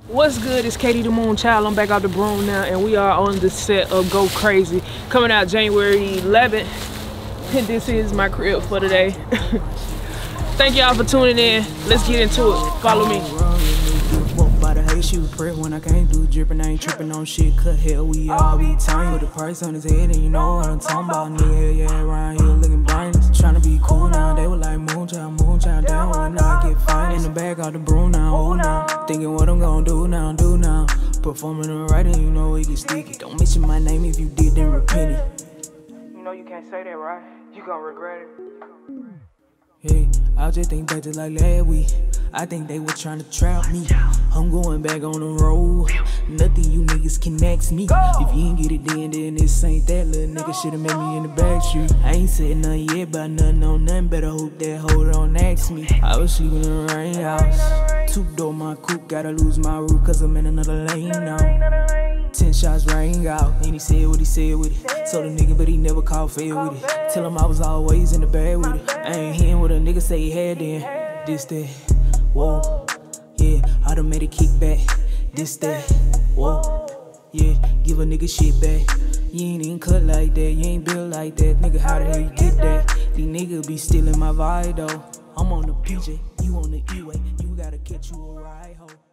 What's good? It's KD TheMoonChild. I'm back out the broom now, and we are on the set of Go Crazy, coming out January 11th. This is my crib for today. Thank y'all for tuning in. Let's get into it. Follow me. When I can't do drippin', I ain't trippin' on shit. Cut hell, we all be time with the price on his head, and you know what I'm talking about. Nigga, yeah, around here looking blind, tryna be cool now. They were like moonchild down when I get fine. In the bag out the broom now, oh now. Thinking what I'm gonna do now. Performing the writing, you know it get sticky. Don't mention my name if you did, then repent it. You know you can't say that, right? You gonna regret it. Hey, I just think back to like last week. I think they were trying to trap me. I'm going back on the road. Nothing you niggas can ask me. If you ain't get it then this ain't that. Little nigga should've met me in the back street. I ain't said nothing yet about nothing on nothing. Better hope that hoe don't ask me. I was sleeping in the rain house. 2-door my coupe, gotta lose my roof cause I'm in another lane now. 10 shots rang out, and he said what he said with it. So the nigga, but he never called fair with it. Tell him I was always in the bag with it. I ain't hearing what a nigga say he had then. This, that, whoa, yeah, I done made a kickback. This, that, whoa, yeah, give a nigga shit back. You ain't even cut like that, you ain't built like that. Nigga, how the hell you get that? These niggas be stealing my vibe though. I'm on the PJ, you on the E-way. You gotta catch you a ride, ho.